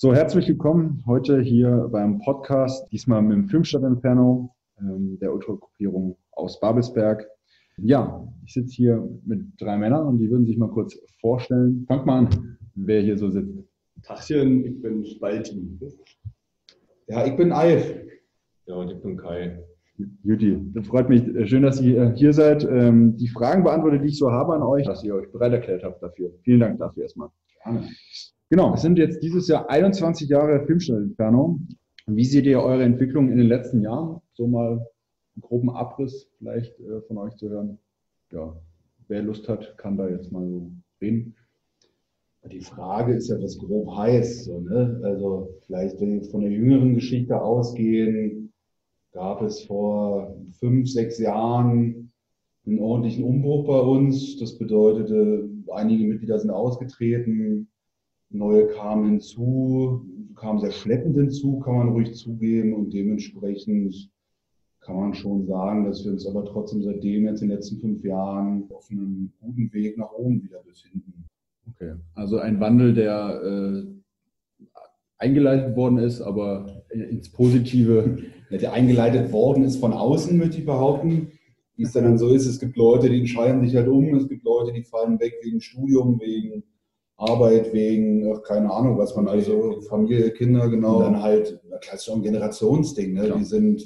So, herzlich willkommen heute hier beim Podcast, diesmal mit dem Filmstadt Inferno, der Ultragruppierung aus Babelsberg. Ja, ich sitze hier mit 3 Männern und die würden sich mal kurz vorstellen. Fangt mal an, wer hier so sitzt. Tachchen, ich bin Spalti. Ja, ich bin Alf. Ja, und ich bin Kai. Juti, das freut mich. Schön, dass ihr hier seid. Die Fragen beantwortet, die ich so habe an euch, dass ihr euch bereit erklärt habt dafür. Vielen Dank dafür erstmal. Gerne. Genau, es sind jetzt dieses Jahr 21 Jahre Filmstadt Inferno. Wie seht ihr eure Entwicklung in den letzten Jahren? So mal einen groben Abriss vielleicht von euch zu hören. Ja, wer Lust hat, kann da jetzt mal so reden. Die Frage ist ja, was grob heißt. So, ne? Also vielleicht, wenn wir von der jüngeren Geschichte ausgehen, gab es vor 5, 6 Jahren einen ordentlichen Umbruch bei uns. Das bedeutete, einige Mitglieder sind ausgetreten, neue kamen hinzu, kamen sehr schleppend hinzu, kann man ruhig zugeben. Und dementsprechend kann man schon sagen, dass wir uns aber trotzdem seitdem jetzt in den letzten 5 Jahren auf einem guten Weg nach oben wieder befinden. Okay, also ein Wandel, der eingeleitet worden ist, aber ins Positive. Der eingeleitet worden ist von außen, möchte ich behaupten. Wie es dann so ist, es gibt Leute, die entscheiden sich halt um, es gibt Leute, die fallen weg wegen Studium, wegen Arbeit, wegen, keine Ahnung, was man also, Familie, Kinder, genau. Und dann halt, das ist schon ein Generationsding. Ne? Wir sind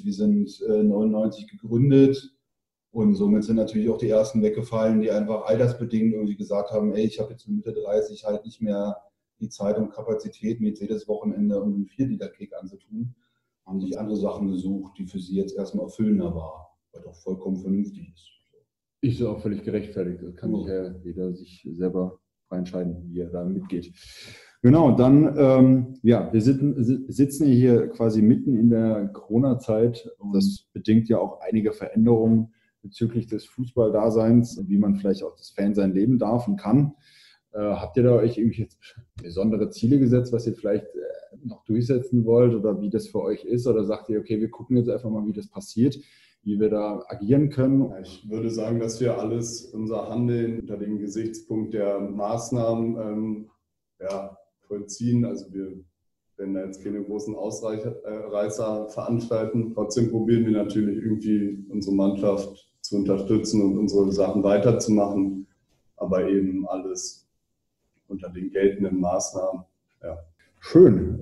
99 gegründet und somit sind natürlich auch die ersten weggefallen, die einfach altersbedingt irgendwie gesagt haben, ey, ich habe jetzt mit Mitte 30 halt nicht mehr die Zeit und Kapazität, mir jedes Wochenende um einen 4-Liter-Kek anzutun, haben sich andere Sachen gesucht, die für sie jetzt erstmal erfüllender war, was auch vollkommen vernünftig ist. Ist auch völlig gerechtfertigt. Das kann sich ja jeder sich selber frei entscheiden, wie er da mitgeht. Genau, dann, wir sitzen hier quasi mitten in der Corona-Zeit. Das bedingt ja auch einige Veränderungen bezüglich des Fußballdaseins, wie man vielleicht auch das Fansein leben darf und kann. Habt ihr da euch irgendwie jetzt besondere Ziele gesetzt, was ihr vielleicht noch durchsetzen wollt oder wie das für euch ist? Oder sagt ihr, okay, wir gucken jetzt einfach mal, wie das passiert, wie wir da agieren können? Ich würde sagen, dass wir alles, unser Handeln unter dem Gesichtspunkt der Maßnahmen vollziehen. Also wir werden da jetzt keine großen Ausreißer veranstalten. Trotzdem probieren wir natürlich irgendwie unsere Mannschaft zu unterstützen und unsere Sachen weiterzumachen, aber eben alles unter den geltenden Maßnahmen. Ja. Schön.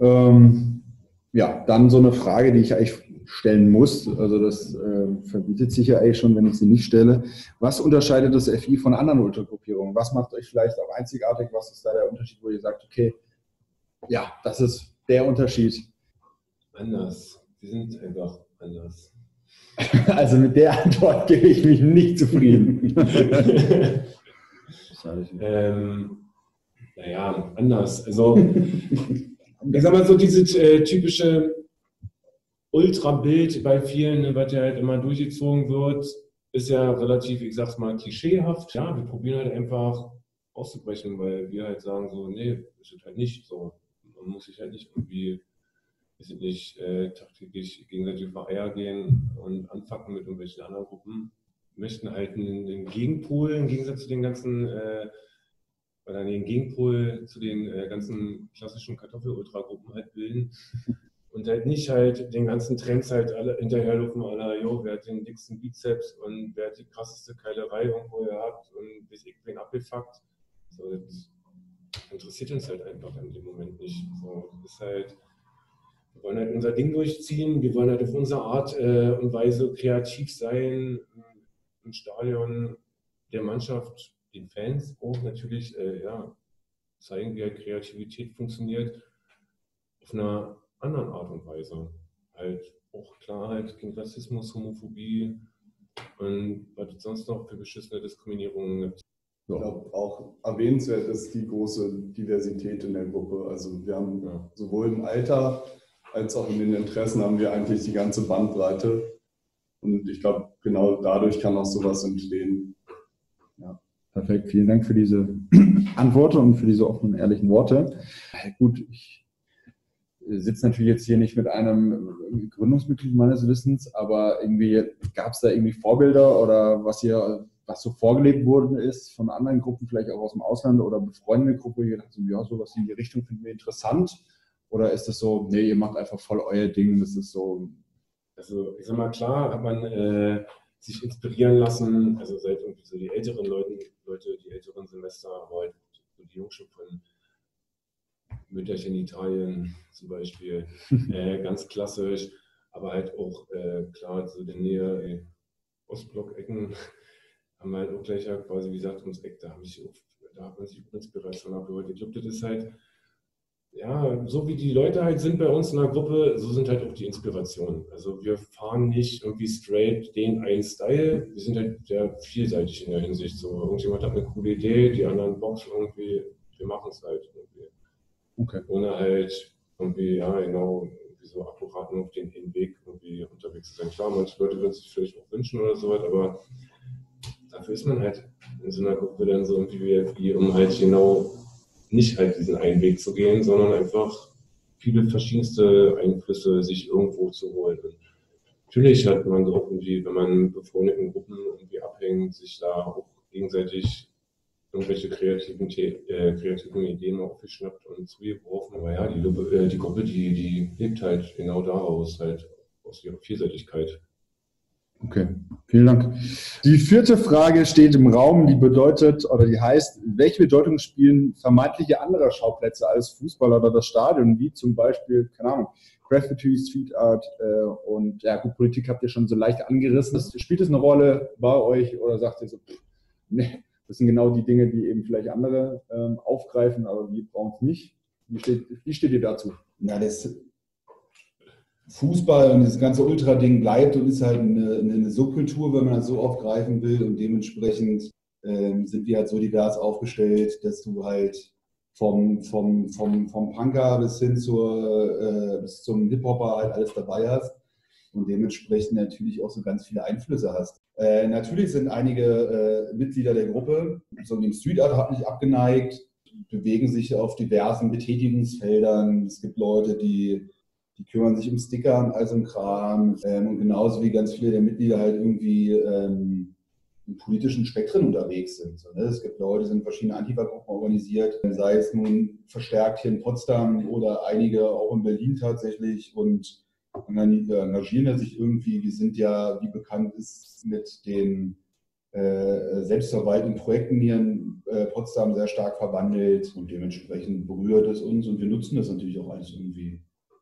Dann so eine Frage, die ich eigentlich stellen muss, also das verbietet sich ja eigentlich schon, wenn ich sie nicht stelle. Was unterscheidet das FI von anderen Ultragruppierungen? Was macht euch vielleicht auch einzigartig? Was ist da der Unterschied, wo ihr sagt, okay, ja, das ist der Unterschied? Anders. Wir sind einfach anders. Also mit der Antwort gebe ich mich nicht zufrieden. Anders. Also, ich sag mal so, dieses typische Ultrabild bei vielen, was ja halt immer durchgezogen wird, ist ja relativ, ich sag's mal, klischeehaft. Ja, wir probieren halt einfach auszubrechen, weil wir halt sagen so, nee, ist es halt nicht so. Man muss sich halt nicht irgendwie, tagtäglich gegenseitig auf Eier gehen und anfacken mit irgendwelchen anderen Gruppen. Wir möchten halt einen Gegenpol, im Gegensatz zu den ganzen den Gegenpol zu den ganzen klassischen Kartoffel-Ultra-Gruppen halt bilden und halt nicht halt den ganzen Trends halt alle hinterherlaufen, wer hat den dicksten Bizeps und wer hat die krasseste Keilerei irgendwo gehabt und bis ich bin abgefuckt. So, das interessiert uns halt einfach in dem Moment nicht. So, das ist halt, wir wollen halt unser Ding durchziehen, wir wollen halt auf unsere Art und Weise kreativ sein im Stadion der Mannschaft, den Fans auch natürlich zeigen, wie halt Kreativität funktioniert auf einer anderen Art und Weise. Halt auch klar halt gegen Rassismus, Homophobie und was es sonst noch für beschissene Diskriminierungen gibt. Ich glaube auch erwähnenswert ist die große Diversität in der Gruppe. Also wir haben sowohl im Alter als auch in den Interessen haben wir eigentlich die ganze Bandbreite. Und ich glaube, genau dadurch kann auch sowas entstehen. Ja. Perfekt, vielen Dank für diese Antworten und für diese offenen, ehrlichen Worte. Gut, ich sitze natürlich jetzt hier nicht mit einem Gründungsmitglied meines Wissens, aber irgendwie gab es da irgendwie Vorbilder oder was so vorgelebt worden ist von anderen Gruppen, vielleicht auch aus dem Ausland oder befreundete Gruppe, die gedacht haben, ja, sowas in die Richtung finden wir interessant. Oder ist das so, nee, ihr macht einfach voll euer Ding, das ist so? Also ich sag mal, klar hat man sich inspirieren lassen, also seit irgendwie so die älteren Leute, die älteren Semester, aber halt so die Jungs schon von Mütterchen Italien zum Beispiel, ganz klassisch, aber halt auch klar so in der Nähe Ostblock-Ecken haben wir halt auch gleich ja quasi, wie gesagt, ums Eck, da hat man sich Inspiration abgeholt. Ich glaube, das ist halt, ja, so wie die Leute halt sind bei uns in der Gruppe, so sind halt auch die Inspirationen. Also wir fahren nicht irgendwie straight den einen Style, wir sind halt sehr vielseitig in der Hinsicht. So, irgendjemand hat eine coole Idee, die anderen Box irgendwie, wir machen es halt irgendwie. Okay. Ohne halt irgendwie, ja genau, irgendwie so akkurat nur auf den Hinweg irgendwie unterwegs zu sein. Klar, manche Leute würden sich vielleicht auch wünschen oder so was, aber dafür ist man halt in so einer Gruppe dann so irgendwie, um halt genau nicht halt diesen einen Weg zu gehen, sondern einfach viele verschiedenste Einflüsse sich irgendwo zu holen. Und natürlich hat man so irgendwie, wenn man mit befreundeten Gruppen irgendwie abhängt, sich da auch gegenseitig irgendwelche kreativen Ideen mal aufgeschnappt und zugeworfen. Aber ja, die Gruppe, die lebt halt genau daraus, halt aus ihrer Vielseitigkeit. Okay, vielen Dank. Die 4. Frage steht im Raum, die bedeutet, oder die heißt, welche Bedeutung spielen vermeintliche andere Schauplätze als Fußball oder das Stadion, wie zum Beispiel, keine Ahnung, Graffiti, Street Art und ja gut, Politik habt ihr schon so leicht angerissen. Spielt es eine Rolle bei euch oder sagt ihr so, nee, das sind genau die Dinge, die eben vielleicht andere aufgreifen, aber wir brauchen es nicht. Wie steht ihr dazu? Na, das Fußball und das ganze Ultra-Ding bleibt und ist halt eine Subkultur, wenn man das so aufgreifen will. Und dementsprechend sind wir halt so divers aufgestellt, dass du halt vom Punker bis hin bis zum Hip-Hopper halt alles dabei hast und dementsprechend natürlich auch so ganz viele Einflüsse hast. Natürlich sind einige Mitglieder der Gruppe so dem Street Art nicht abgeneigt, bewegen sich auf diversen Betätigungsfeldern. Es gibt Leute, die kümmern sich um Sticker und all so ein Kram. Und genauso wie ganz viele der Mitglieder halt irgendwie im politischen Spektren unterwegs sind. So, ne? Es gibt Leute, die sind in verschiedene Antifa-Gruppen organisiert, sei es nun verstärkt hier in Potsdam oder einige auch in Berlin tatsächlich und engagieren sich irgendwie. Die sind ja, wie bekannt ist, mit den selbstverwalteten Projekten hier in Potsdam sehr stark verwandelt und dementsprechend berührt es uns und wir nutzen das natürlich auch alles irgendwie.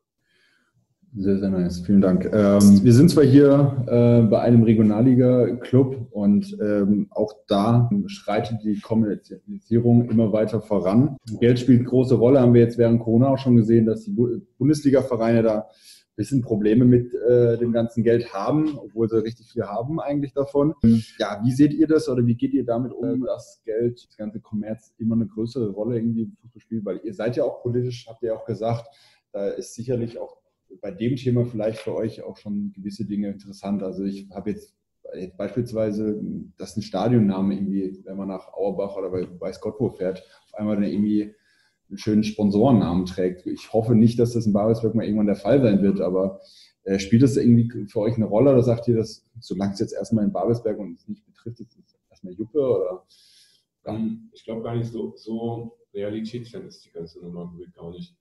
Sehr, sehr nice. Vielen Dank. Wir sind zwar hier bei einem Regionalliga-Club und auch da schreitet die Kommerzialisierung immer weiter voran. Geld spielt eine große Rolle, haben wir jetzt während Corona auch schon gesehen, dass die Bundesliga-Vereine da ein bisschen Probleme mit dem ganzen Geld haben, obwohl sie richtig viel haben eigentlich davon. Ja, wie seht ihr das oder wie geht ihr damit um, dass Geld, das ganze Kommerz immer eine größere Rolle irgendwie im Fußball spielt? Weil ihr seid ja auch politisch, habt ihr auch gesagt, da ist sicherlich auch bei dem Thema vielleicht für euch auch schon gewisse Dinge interessant. Also ich habe jetzt beispielsweise, dass ein Stadionname irgendwie, wenn man nach Auerbach oder weiß Gott wo fährt, auf einmal dann irgendwie einen schönen Sponsorennamen trägt. Ich hoffe nicht, dass das in Babelsberg mal irgendwann der Fall sein wird, aber spielt das irgendwie für euch eine Rolle oder sagt ihr, dass solange es jetzt erstmal in Babelsberg und es nicht betrifft, ist es erstmal Juppe? Oder? Ich glaube gar nicht so realitätsfern ist die ganze Nummer wirklich gar nicht.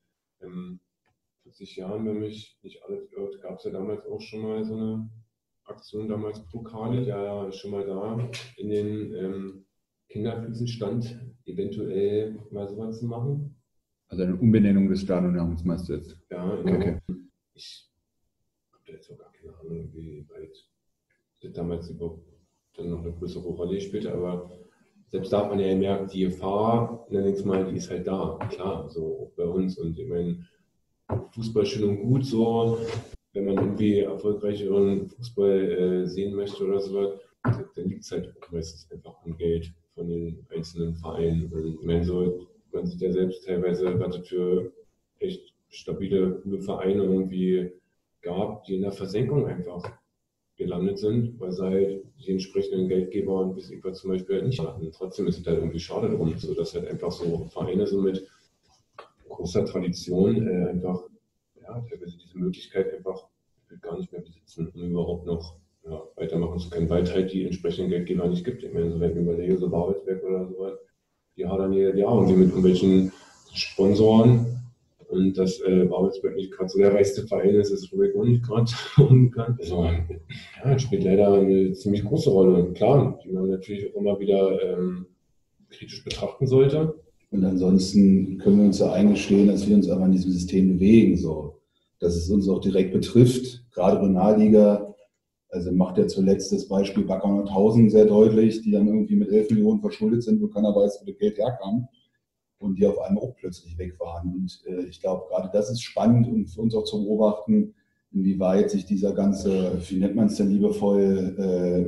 40 Jahren, wenn mich nicht alles irrt, gab es ja damals auch schon mal so eine Aktion, damals Pokale, ja schon mal da in den Kinderfüßen stand, eventuell mal sowas zu machen. Also eine Umbenennung des Stadionnamens meinst du jetzt? Ja, genau. Okay. Ich habe da jetzt auch gar keine Ahnung, wie weit das damals überhaupt dann noch eine größere Rolle spielte, aber selbst da hat man ja gemerkt, die Gefahr, nenne ich es mal, die ist halt da, klar, so auch bei uns. Und ich meine, Fußball schön und gut, so, wenn man irgendwie erfolgreicheren Fußball sehen möchte oder so, dann liegt es halt meistens einfach am Geld von den einzelnen Vereinen. Und ich meine, so, man sieht ja selbst teilweise, was es für echt stabile, coole Vereine irgendwie gab, die in der Versenkung einfach gelandet sind, weil sie halt die entsprechenden Geldgeber und bis etwa zum Beispiel halt nicht hatten. Trotzdem ist es halt irgendwie schade drum, so dass halt einfach so Vereine so mit großer Tradition einfach teilweise diese Möglichkeit einfach gar nicht mehr besitzen, um überhaupt noch weitermachen zu können, weil es halt die entsprechenden Geldgeber nicht gibt. Ich meine, so wenn ich überlege, so Babelsberg oder sowas, die hadern jedes Jahr irgendwie mit irgendwelchen Sponsoren Und dass Babelsberg nicht gerade so der reichste Verein ist, ist Rubik auch nicht gerade unbekannt. Also, ja, spielt leider eine ziemlich große Rolle. Klar, die man natürlich auch immer wieder kritisch betrachten sollte. Und ansonsten können wir uns ja eingestehen, dass wir uns aber in diesem System bewegen, so. Dass es uns auch direkt betrifft, gerade Regionalliga. Also macht ja zuletzt das Beispiel Wacker Nordhausen sehr deutlich, die dann irgendwie mit 11 Millionen verschuldet sind, wo keiner weiß, wo das Geld herkam. Und die auf einmal auch plötzlich weg waren. Und ich glaube, gerade das ist spannend und für uns auch zu beobachten, inwieweit sich dieser ganze, wie nennt man es denn liebevoll,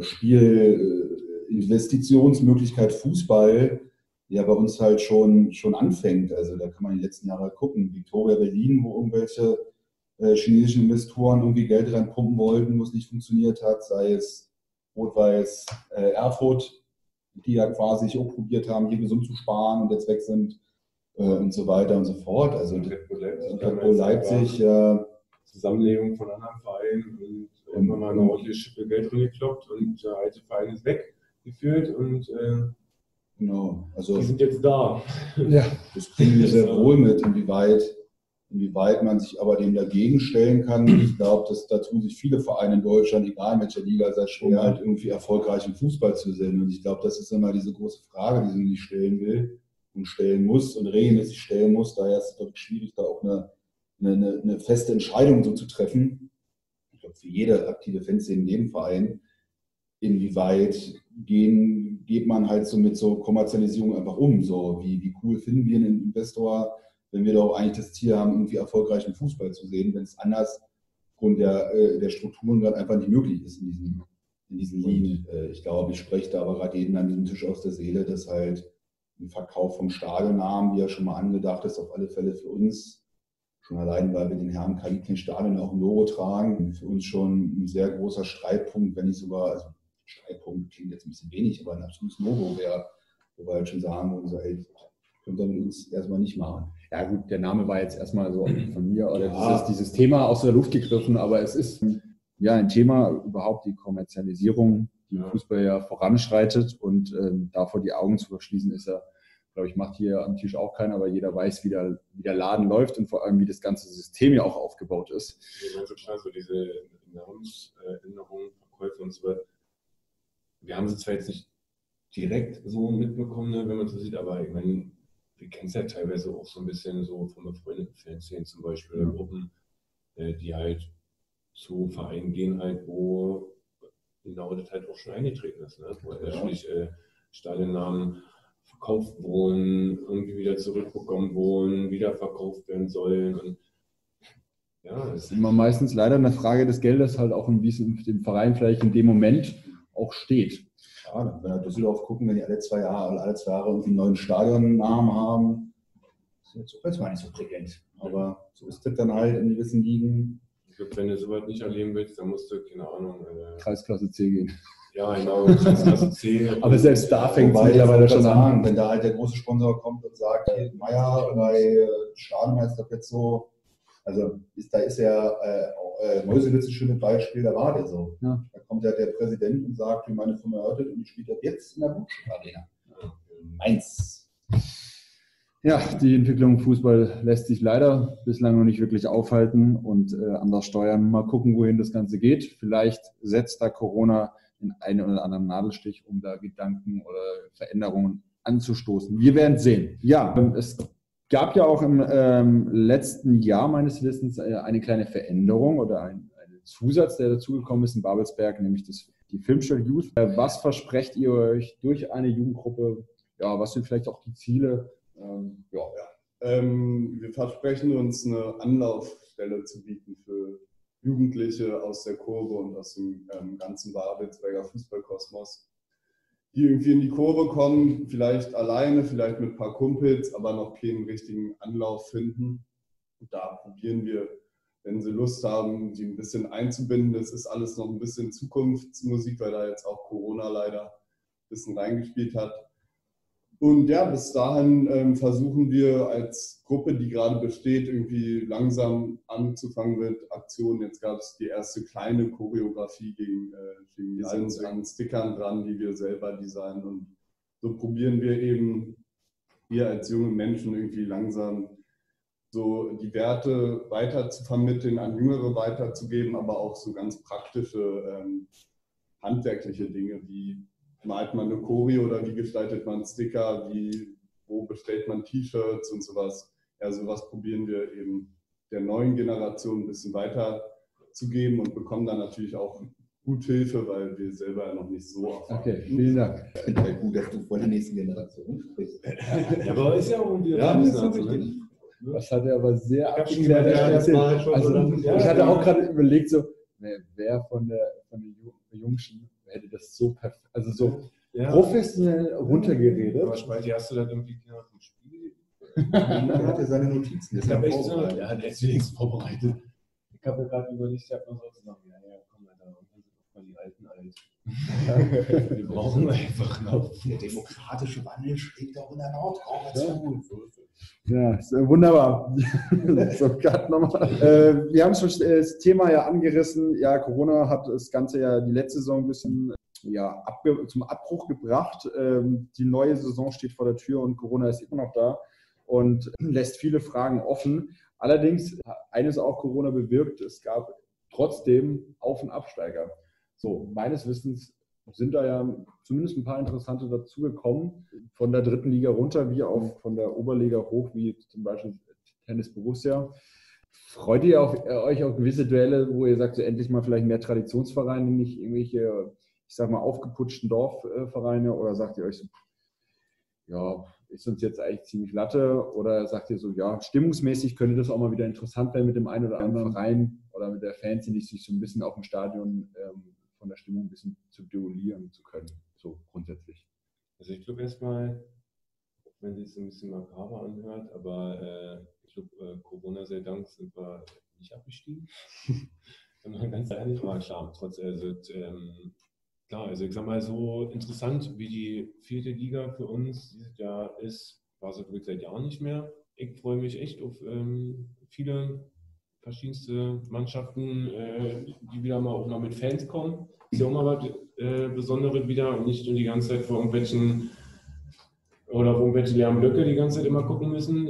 Investitionsmöglichkeit Fußball ja bei uns halt schon anfängt. Also da kann man die letzten Jahre gucken. Victoria Berlin, wo irgendwelche chinesischen Investoren irgendwie Geld reinpumpen wollten, wo es nicht funktioniert hat, sei es Rot-Weiß Erfurt, die ja quasi sich auch probiert haben, hier gesund zu sparen und jetzt weg sind und so weiter und so fort. Also Red Bull Leipzig, Zusammenlegung von anderen Vereinen und irgendwann mal eine ordentliche Schippe Geld reingekloppt und der alte Verein ist weggeführt und genau. Also die sind jetzt da. Ja, das bringen wir sehr wohl mit, inwieweit man sich aber dem dagegen stellen kann. Ich glaube, da tun sich viele Vereine in Deutschland, egal in welcher Liga, sehr schwer, halt irgendwie erfolgreich im Fußball zu sehen. Und ich glaube, das ist immer diese große Frage, die sie nicht stellen will und stellen muss und regelmäßig stellen muss. Daher ist es doch schwierig, da auch eine feste Entscheidung so zu treffen. Ich glaube, für jede aktive Fanszene in jedem Verein, inwieweit geht man halt so mit so Kommerzialisierung einfach um. So, wie cool finden wir einen Investor, wenn wir doch eigentlich das Ziel haben, irgendwie erfolgreichen Fußball zu sehen, wenn es anders aufgrund der Strukturen gerade einfach nicht möglich ist in diesen Ligen. Ich glaube, ich spreche da aber gerade jedem an diesem Tisch aus der Seele, dass halt ein Verkauf vom Stadionnamen, wie ja schon mal angedacht ist, auf alle Fälle für uns, schon allein, weil wir den Herrn Kaliten Stadion auch im Logo tragen, für uns schon ein sehr großer Streitpunkt, wenn nicht sogar, also Streitpunkt klingt jetzt ein bisschen wenig, aber ein absolutes Logo wäre, wo wir halt schon sagen würden, so, ey, könnt ihr mit uns erstmal nicht machen. Ja gut, der Name war jetzt erstmal so von mir oder dieses Thema aus der Luft gegriffen, aber es ist ja ein Thema überhaupt die Kommerzialisierung, die im Fußball ja voranschreitet und davor die Augen zu verschließen ist ja, glaube ich, macht hier am Tisch auch keiner, aber jeder weiß, wie der Laden läuft und vor allem, wie das ganze System ja auch aufgebaut ist. Ich meine, so klar, so diese Namensänderungen, Verkäufe und so weiter. Wir haben sie zwar jetzt nicht direkt so mitbekommen, ne, wenn man so sieht, aber ich meine, wir kennen es ja teilweise auch so ein bisschen so von befreundeten Fanszenen zum Beispiel, oder Gruppen, die halt zu Vereinen gehen halt, wo genau das halt auch schon eingetreten ist, ne? Wo natürlich Stadionnamen verkauft wurden, irgendwie wieder zurückbekommen wurden, wieder verkauft werden sollen und ja, das ist immer meistens leider eine Frage des Geldes halt auch, wie es dem Verein vielleicht in dem Moment auch steht. Ja, wenn wir Düsseldorf gucken, wenn die alle 2 Jahre irgendwie einen neuen Stadionnamen haben, ist jetzt auch erstmal nicht so prickelnd. Aber so ist das dann halt in gewissen Ligen. Ich glaube, wenn du sowas nicht erleben willst, dann musst du, keine Ahnung, Kreisklasse C gehen. Ja, genau, Kreisklasse C. Aber selbst da fängt es mittlerweile schon an. Wenn da halt der große Sponsor kommt und sagt, hier Meier bei Stadionmeister Petzo, also da ist ja Meuselwitz ein schönes Beispiel, da war der so. Ja. Da kommt ja der Präsident und sagt, wie meine Firma erörtert und ich spiele das jetzt in der Blutschuld-Arena. Mainz. Ja, die Entwicklung im Fußball lässt sich leider bislang noch nicht wirklich aufhalten und anders steuern. Mal gucken, wohin das Ganze geht. Vielleicht setzt da Corona den einen oder anderen Nadelstich, um da Gedanken oder Veränderungen anzustoßen. Wir werden sehen. Ja, es gab ja auch im letzten Jahr meines Wissens eine kleine Veränderung oder ein Zusatz, der dazugekommen ist in Babelsberg, nämlich die Filmstadt Youth. Was versprecht ihr euch durch eine Jugendgruppe? Ja, was sind vielleicht auch die Ziele? Wir versprechen uns eine Anlaufstelle zu bieten für Jugendliche aus der Kurve und aus dem ganzen Babelsberger Fußballkosmos, die irgendwie in die Kurve kommen, vielleicht alleine, vielleicht mit ein paar Kumpels, aber noch keinen richtigen Anlauf finden. Und da probieren wir, wenn sie Lust haben, die ein bisschen einzubinden. Das ist alles noch ein bisschen Zukunftsmusik, weil da jetzt auch Corona leider ein bisschen reingespielt hat. Und ja, bis dahin versuchen wir als Gruppe, die gerade besteht, irgendwie langsam anzufangen mit Aktionen. Jetzt gab es die erste kleine Choreografie wir sind an Stickern dran, die wir selber designen. Und so probieren wir eben, wir als junge Menschen irgendwie langsam so die Werte weiter zu vermitteln, an Jüngere weiterzugeben, aber auch so ganz praktische handwerkliche Dinge, wie malt man eine Choreo oder wie gestaltet man Sticker, wo bestellt man T-Shirts und sowas. Ja, sowas probieren wir eben der neuen Generation ein bisschen weiterzugeben und bekommen dann natürlich auch gut Hilfe, weil wir selber ja noch nicht so erfahren. Okay, vielen Dank. Ich finde halt gut, dass du von der nächsten Generation sprichst. Ja, aber ist ja auch irgendwie Ja, das ist so richtig. Das hat er aber sehr abgeklärt. Ich hatte auch gerade überlegt, so, wer von den Jungschen hätte das so perfekt, also so professionell runtergeredet. Aber die hast du dann irgendwie nach dem Spiel. Er hatte seine Notizen. Ich habe echt so, ja, der ist wenigstens vorbereitet. Ich habe mir gerade überlegt, ich habe noch so gesagt, ja, komm, Alter, und dann sind mal die Alten alt. Wir brauchen einfach noch. Der demokratische Wandel schlägt auch in der Nordrhein zu. Ja, wunderbar. So, gerade nochmal. Wir haben schon das Thema ja angerissen. Ja, Corona hat das Ganze ja die letzte Saison ein bisschen zum Abbruch gebracht. Die neue Saison steht vor der Tür und Corona ist immer noch da und lässt viele Fragen offen. Allerdings, eines auch Corona bewirkt, es gab trotzdem Auf- und Absteiger. So, meines Wissens sind da ja zumindest ein paar interessante dazugekommen, von der dritten Liga runter, wie auch von der Oberliga hoch, wie zum Beispiel Tennis Borussia. Freut ihr euch auf gewisse Duelle, wo ihr sagt, so endlich mal vielleicht mehr Traditionsvereine, nicht irgendwelche, ich sag mal, aufgeputschten Dorfvereine, oder sagt ihr euch so, ja, ist uns jetzt eigentlich ziemlich Latte, oder sagt ihr so, ja, stimmungsmäßig könnte das auch mal wieder interessant werden mit dem einen oder anderen Verein oder mit der Fans, die sich so ein bisschen auf dem Stadion von der Stimmung ein bisschen zu duellieren zu können, so grundsätzlich. Also ich glaube erstmal, wenn sich so ein bisschen makaber anhört, aber ich glaube, Corona sei Dank sind wir nicht abgestiegen. Wenn man ganz ehrlich war, klar, klar, also ich sag mal, so interessant wie die 4. Liga für uns dieses Jahr ist, war es wirklich seit Jahren nicht mehr. Ich freue mich echt auf viele verschiedenste Mannschaften, die wieder mal auch noch mit Fans kommen. Ist ja auch mal was Besonderes wieder und nicht nur die ganze Zeit vor irgendwelche leeren Blöcke die ganze Zeit immer gucken müssen.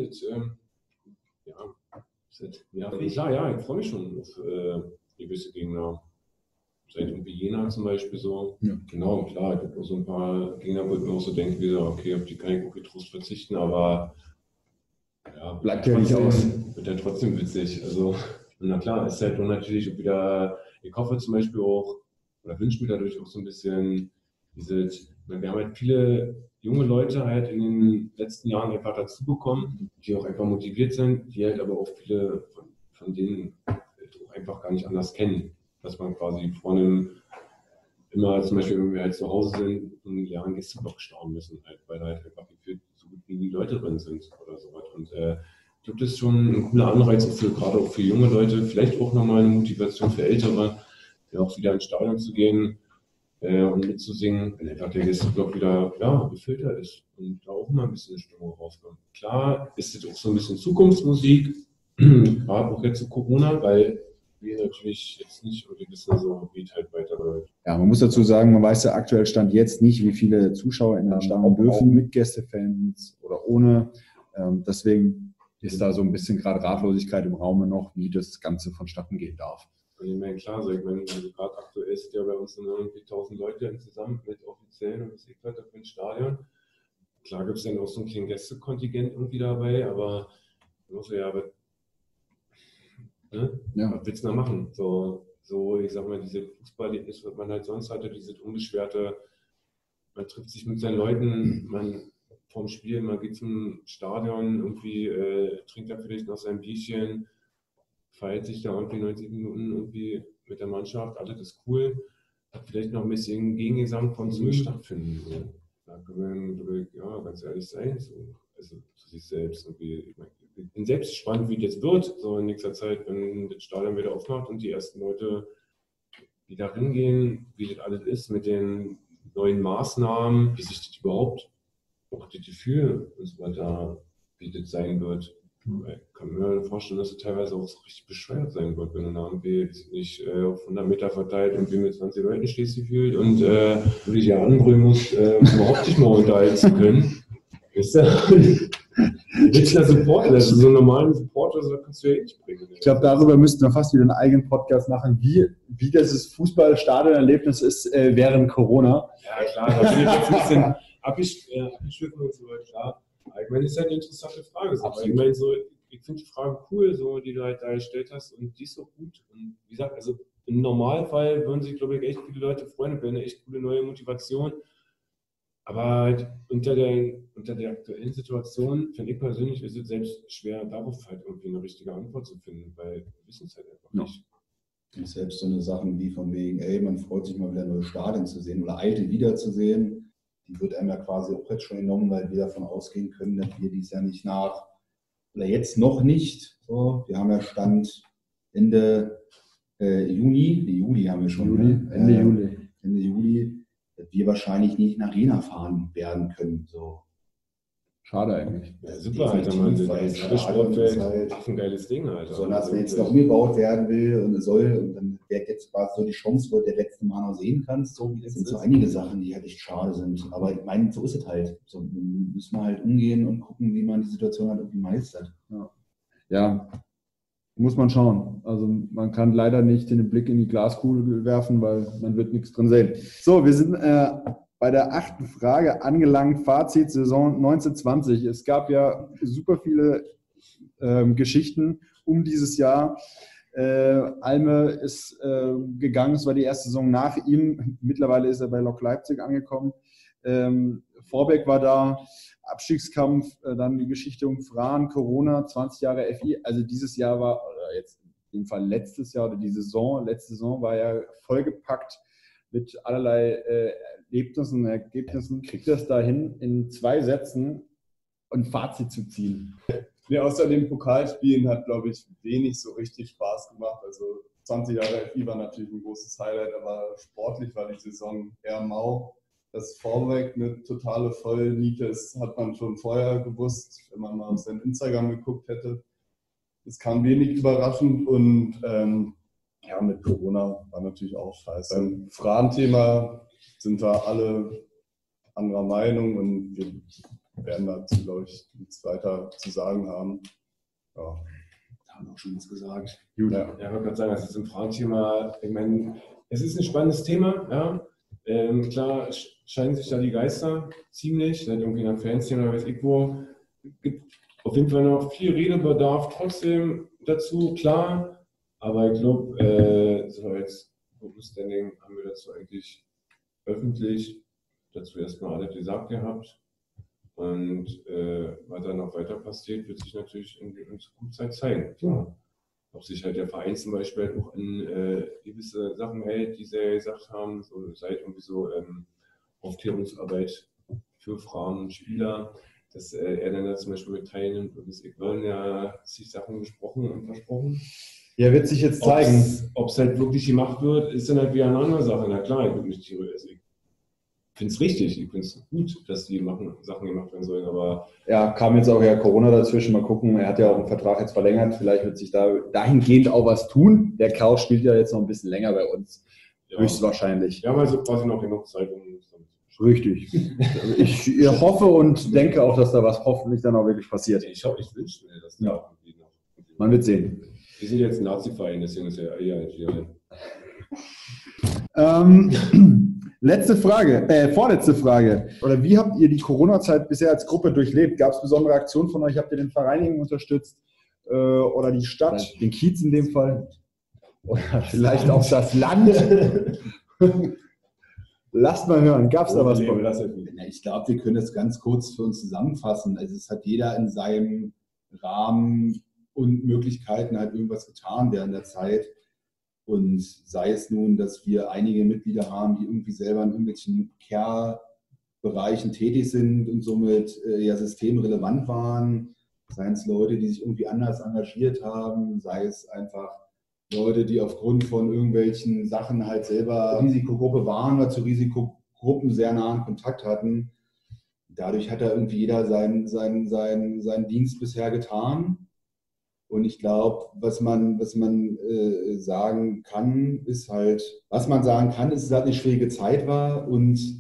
Klar, ich freue mich schon auf gewisse Gegner. Seit irgendwie Jena zum Beispiel so. Ja. Genau, klar, ich habe auch so ein paar Gegner, wo ich mir auch so denke, wieder, okay, auf die kann ich auch getrost verzichten, aber ja, bleibt ja nicht aus. Wird ja trotzdem witzig. Also, na klar, ist halt natürlich auch wieder, ich hoffe zum Beispiel auch, oder wünsche mir dadurch auch so ein bisschen wir haben halt viele junge Leute halt in den letzten Jahren einfach dazu bekommen, die auch einfach motiviert sind, die halt aber auch viele von denen halt auch einfach gar nicht anders kennen. Dass man quasi vorne immer, zum Beispiel, wenn wir halt zu Hause sind, einen leeren Gästeblock stauen müssen, halt, weil da halt einfach gefühlt so gut wie die Leute drin sind oder so was. Und ich glaube, das ist schon ein cooler Anreiz, gerade auch für junge Leute, vielleicht auch nochmal eine Motivation für Ältere, ja, auch wieder ins Stadion zu gehen und mitzusingen, wenn einfach der Gästeblock wieder gefüllter ist und da auch mal ein bisschen Stimmung rauskommt. Klar ist das auch so ein bisschen Zukunftsmusik, gerade auch jetzt zu Corona, weil wir natürlich jetzt nicht oder wissen so, wie es halt weiterläuft. Ja, man muss dazu sagen, man weiß ja aktuell Stand jetzt nicht, wie viele Zuschauer in den Stadion dürfen, mit Gästefans oder ohne. Deswegen ist da so ein bisschen gerade Ratlosigkeit im Raume noch, wie das Ganze vonstatten gehen darf. Und ich meine, klar, also gerade aktuell ist ja bei uns irgendwie 1000 Leute insgesamt mit offiziellen und Musikleiter für ein Stadion. Klar gibt es dann auch so ein kleines Gästekontingent irgendwie dabei, aber man muss ja, was willst du da machen? So, ich sag mal, diese Fußballerlebnis, was man halt sonst hatte, diese unbeschwerte, man trifft sich mit seinen Leuten, man vorm Spiel, man geht zum Stadion, irgendwie trinkt da vielleicht noch sein Bierchen, feiert sich da irgendwie 90 Minuten irgendwie mit der Mannschaft, alles ist cool, hat vielleicht noch ein bisschen Gegengesang von so stattfinden. So. Da können wir ganz ehrlich sein, so, also zu sich selbst irgendwie. Ich bin selbst gespannt, wie das wird, so in nächster Zeit, wenn das Stadion wieder aufmacht und die ersten Leute wieder hingehen, wie das alles ist mit den neuen Maßnahmen, wie sich das überhaupt, auch das Gefühl und so weiter, wie das sein wird. Ich kann mir vorstellen, dass es teilweise auch so richtig bescheuert sein wird, wenn du da irgendwie nicht auf 100 Meter verteilt und wie mit 20 Leuten stehst gefühlt und du dich ja anbrüllen musst, überhaupt nicht mal unterhalten zu können. Richtiger Supporter, das ist so einen normalen Supporter, so kannst du ja nicht bringen. Ich glaube, darüber müssten wir fast wieder einen eigenen Podcast machen, wie dieses Fußballstadionerlebnis ist während Corona. Ja, klar, da bin ich jetzt ein bisschen abgeschwiffen und so, klar. Aber ich meine, das ist halt eine interessante Frage. So. Ich meine, so, ich finde die Frage cool, so, die du halt da gestellt hast, und die ist so gut. Und wie gesagt, also im Normalfall würden sich, glaube ich, echt viele Leute freuen, wäre eine echt gute neue Motivation. Aber halt unter der aktuellen Situation, finde ich persönlich, ist es selbst schwer, darauf halt irgendwie eine richtige Antwort zu finden, weil wir wissen es halt einfach nicht. Und selbst so eine Sachen wie von wegen, ey, man freut sich mal wieder neue Stadien zu sehen oder alte wiederzusehen, die wird einem ja quasi auch jetzt schon genommen, weil wir davon ausgehen können, dass wir dies ja nicht oder jetzt noch nicht, so, wir haben ja Stand Ende Juli haben wir schon. Ende Juli, dass wir wahrscheinlich nicht nach Jena fahren werden können. So. Schade eigentlich. Ja, super, Alter, Mann. Das Sportfeld, halt ein geiles Ding, Alter. Besonders wenn jetzt noch umgebaut werden will und dann wäre jetzt quasi so die Chance, wo du der letzte Mal noch sehen kannst. So, das sind so einige Sachen, die halt echt schade sind. Aber ich meine, so ist es halt. So müssen wir halt umgehen und gucken, wie man die Situation halt irgendwie meistert. Ja, muss man schauen. Also man kann leider nicht den Blick in die Glaskugel werfen, weil man wird nichts drin sehen. So, wir sind bei der 8. Frage angelangt. Fazit Saison 1920. Es gab ja super viele Geschichten um dieses Jahr. Alme ist gegangen, es war die erste Saison nach ihm. Mittlerweile ist er bei Lok Leipzig angekommen. Vorbeck war da. Abstiegskampf, dann die Geschichte um Frahn, Corona, 20 Jahre FI. Also dieses Jahr war, oder jetzt in dem Fall letztes Jahr oder letzte Saison war ja vollgepackt mit allerlei Erlebnissen und Ergebnissen. Kriegt das dahin, in 2 Sätzen ein Fazit zu ziehen? Nee, außer den Pokalspielen hat, glaube ich, wenig so richtig Spaß gemacht. Also 20 Jahre FI war natürlich ein großes Highlight, aber sportlich war die Saison eher mau. Das Vorweg eine totale Vollniete ist, hat man schon vorher gewusst, wenn man mal auf sein Instagram geguckt hätte. Es kam wenig überraschend und mit Corona war natürlich auch scheiße. Beim Frahn-Thema sind wir alle anderer Meinung und wir werden dazu, glaube ich, nichts weiter zu sagen haben. Ja. Da haben wir auch schon was gesagt. Gut. Ja, ich wollte gerade sagen, das ist ein Frahn-Thema. Ich meine, es ist ein spannendes Thema, ja. Klar scheinen sich da die Geister ziemlich, seit irgendwie einer Fanszene oder weiß ich wo. Gibt auf jeden Fall noch viel Redebedarf trotzdem dazu, klar. Aber ich glaube, so als Gruppenstanding haben wir dazu eigentlich öffentlich dazu erstmal alles gesagt gehabt. Und was dann noch weiter passiert, wird sich natürlich in Zukunft zeigen. Klar. Ob sich halt der Verein zum Beispiel auch in gewisse Sachen hält, die sie gesagt haben, so seit irgendwie so Aufklärungsarbeit für Frauen und Spieler, dass er dann da zum Beispiel mit teilnimmt. Und es werden ja zig Sachen besprochen und versprochen. Ja, wird sich jetzt zeigen. Ob es halt wirklich gemacht wird, ist dann halt wieder eine andere Sache. Na klar, ich würde mich theoretisch. Ich finde es richtig, ich finde es gut, dass die Sachen gemacht werden sollen, aber... Ja, kam jetzt auch ja Corona dazwischen, mal gucken, er hat ja auch einen Vertrag jetzt verlängert, vielleicht wird sich da dahingehend auch was tun. Der Kerl spielt ja jetzt noch ein bisschen länger bei uns, ja, höchstwahrscheinlich. Wir haben also quasi noch genug Zeit, um uns damit zu beschäftigen. Richtig. Ich hoffe und denke auch, dass da was hoffentlich dann auch wirklich passiert. Ich wünsche mir, dass da irgendwie noch... Man wird sehen. Wir sind jetzt ein Nazi-Verein, deswegen ist ja eher vorletzte Frage. Oder wie habt ihr die Corona-Zeit bisher als Gruppe durchlebt? Gab es besondere Aktionen von euch? Habt ihr den Verein irgendwie unterstützt? Oder die Stadt, den Kiez in dem Fall? Oder vielleicht auch das Land? Lasst mal hören, gab es da was? Ich glaube, wir können das ganz kurz für uns zusammenfassen. Also es hat jeder in seinem Rahmen und Möglichkeiten halt irgendwas getan während der Zeit. Und sei es nun, dass wir einige Mitglieder haben, die irgendwie selber in irgendwelchen Care-Bereichen tätig sind und somit systemrelevant waren, seien es Leute, die sich irgendwie anders engagiert haben, sei es einfach Leute, die aufgrund von irgendwelchen Sachen halt selber Risikogruppe waren oder zu Risikogruppen sehr nahen Kontakt hatten. Dadurch hat da irgendwie jeder seinen Dienst bisher getan. Und ich glaube, was man sagen kann, ist halt, dass es halt eine schwierige Zeit war und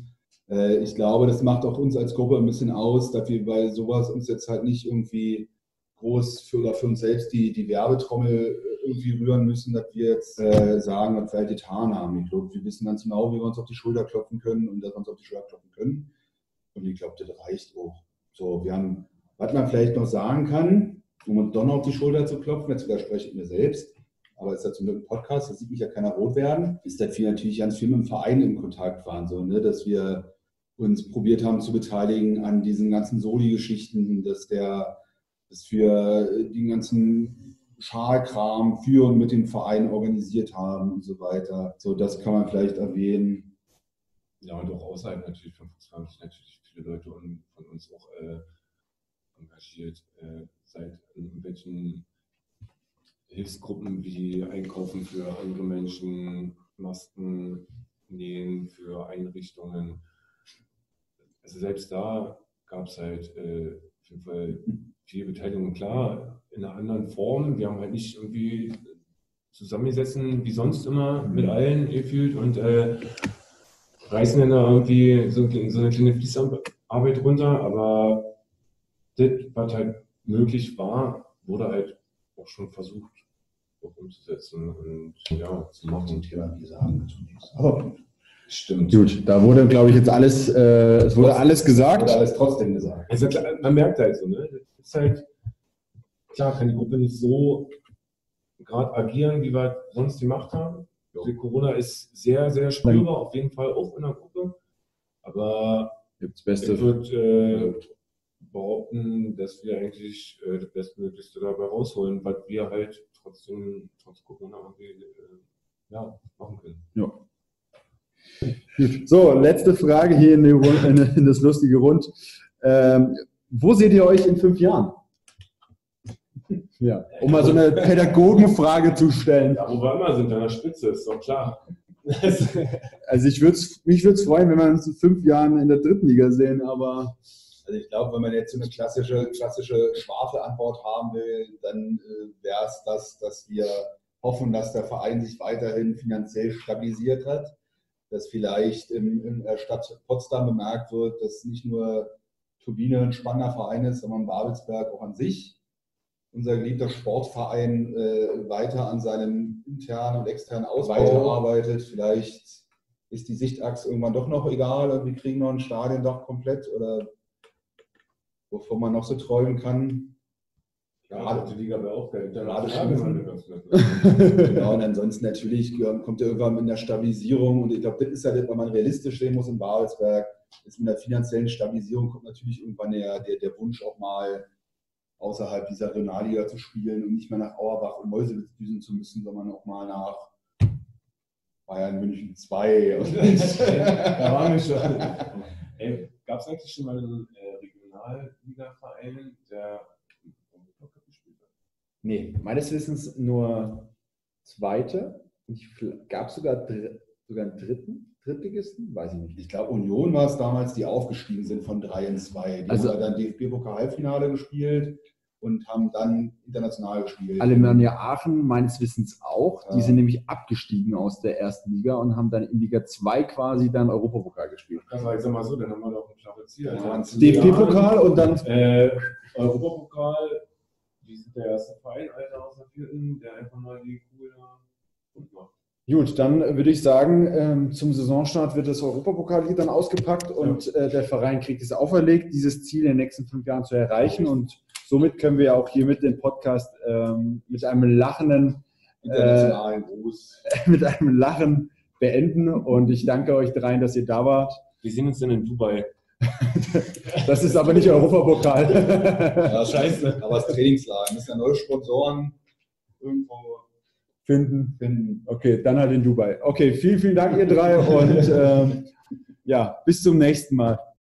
Ich glaube, das macht auch uns als Gruppe ein bisschen aus, dass wir bei sowas uns jetzt halt nicht irgendwie groß für uns selbst die Werbetrommel irgendwie rühren müssen, dass wir jetzt sagen, dass wir halt getan haben. Ich glaube, wir wissen ganz genau, wie wir uns auf die Schulter klopfen können und dass wir uns auf die Schulter klopfen können. Und ich glaube, das reicht auch. So, wir haben, was man vielleicht noch sagen kann, um uns doch noch auf die Schulter zu klopfen, jetzt widerspreche ich mir selbst, aber es ist ja zum Glück ein Podcast, da sieht mich ja keiner rot werden, ist, dass wir natürlich ganz viel mit dem Verein in Kontakt waren, so, ne, dass wir uns probiert haben zu beteiligen an diesen ganzen Soli-Geschichten, dass wir den ganzen Schalkram für und mit dem Verein organisiert haben und so weiter. So, das kann man vielleicht erwähnen. Ja, und auch außerhalb natürlich von Fußball haben sich natürlich viele Leute von uns auch engagiert, seit irgendwelchen Hilfsgruppen wie Einkaufen für andere Menschen, Masken nähen für Einrichtungen. Also selbst da gab es halt auf jeden Fall viel Beteiligung. Klar, in einer anderen Form. Wir haben halt nicht irgendwie zusammengesessen wie sonst immer mit allen gefühlt und reißen dann da irgendwie so eine kleine Fließarbeit runter, aber das, was halt möglich war, wurde halt auch schon versucht auch umzusetzen und ja, zu machen. Thema, wie sagen zunächst. Aber stimmt. Gut, da wurde, glaube ich, jetzt alles, es wurde alles gesagt. Wurde alles trotzdem gesagt. Also klar, man merkt halt so, ne? Das ist halt, klar kann die Gruppe nicht so gerade agieren, wie wir sonst gemacht haben. Also Corona ist sehr, sehr spürbar, auf jeden Fall auch in der Gruppe. Aber ich würde behaupten, dass wir eigentlich das Bestmöglichste dabei rausholen, weil wir halt trotz Corona irgendwie machen können. Ja. So, letzte Frage hier in das lustige Rund. Wo seht ihr euch in 5 Jahren? Ja, um mal so eine Pädagogenfrage zu stellen. Ja, wo wir immer sind, an der Spitze, ist doch klar. Also mich würde es freuen, wenn wir uns in 5 Jahren in der 3. Liga sehen, aber... Also ich glaube, wenn man jetzt so eine klassische Schwafelantwort haben will, dann wäre es das, dass wir hoffen, dass der Verein sich weiterhin finanziell stabilisiert hat, dass vielleicht in der Stadt Potsdam bemerkt wird, dass nicht nur Turbine ein spannender Verein ist, sondern Babelsberg auch an sich. Unser geliebter Sportverein weiter an seinem internen und externen Ausbau arbeitet. Vielleicht ist die Sichtachse irgendwann doch noch egal und wir kriegen noch ein Stadiondach komplett oder wovon man noch so träumen kann. Ja, die Liga wäre auch geil. Genau, und ansonsten natürlich kommt ja irgendwann mit einer Stabilisierung und ich glaube, das ist ja das, wenn man realistisch sehen muss in Babelsberg, ist mit der finanziellen Stabilisierung kommt natürlich irgendwann der Wunsch auch mal außerhalb dieser Regionalliga zu spielen und nicht mehr nach Auerbach und Meuselwitz düsen zu müssen, sondern auch mal nach Bayern München 2. Da waren wir schon. Gab es eigentlich schon mal einen Regionalliga-Verein, der gespielt hat? Nee, meines Wissens nur 2. Gab es sogar einen Drittligisten? Weiß ich nicht. Ich glaube, Union war es damals, die aufgestiegen sind von 3 in 2. Die haben dann DFB-Pokal-Halbfinale gespielt und haben dann international gespielt. Alemannia Aachen meines Wissens auch. Die sind nämlich abgestiegen aus der 1. Liga und haben dann in Liga 2 quasi dann Europapokal gespielt. Also ich sag mal so, dann haben wir doch ein klares Ziel. Also DFB-Pokal und dann Europapokal. Die sind der erste Verein, Alter, aus der 4., der einfach mal die Kuh gut macht. Gut, dann würde ich sagen, zum Saisonstart wird das Europapokal dann ausgepackt und der Verein kriegt es auferlegt, dieses Ziel in den nächsten 5 Jahren zu erreichen. Und somit können wir auch hier mit dem Podcast mit einem lachenden Gruß. mit einem Lachen beenden. Und ich danke euch dreien, dass ihr da wart. Wir sehen uns dann in Dubai. Das ist aber nicht Europapokal. Ja, scheiße. Aber das Trainingslager. Müssen ja neue Sponsoren irgendwo finden. Okay, dann halt in Dubai. Okay, vielen, vielen Dank, ihr drei. Und bis zum nächsten Mal.